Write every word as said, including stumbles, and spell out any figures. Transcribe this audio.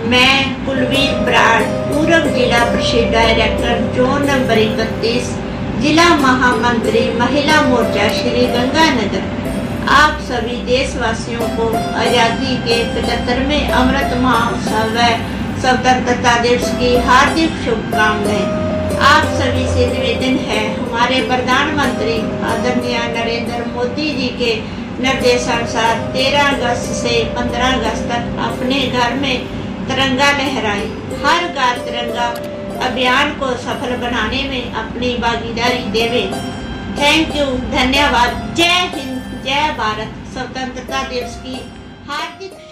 मैं कुलवीर बराड़, पूर्व जिला परिषद डायरेक्टर, जोन नंबर इकतीस, जिला महामंत्री, महिला मोर्चा, श्री गंगानगर, आप सभी देशवासियों को आज़ादी के पचहत्तरवें अमृत महोत्सव व स्वतंत्रता दिवस की हार्दिक शुभकामनाएं। आप सभी से निवेदन है, हमारे प्रधानमंत्री आदरणीय नरेंद्र मोदी जी के निर्देशानुसार तेरह अगस्त से पंद्रह अगस्त तक अपने घर में तिरंगा लहराए। हर घर तिरंगा अभियान को सफल बनाने में अपनी भागीदारी देवे। थैंक यू, धन्यवाद। जय हिंद, जय भारत। स्वतंत्रता दिवस की हार्दिक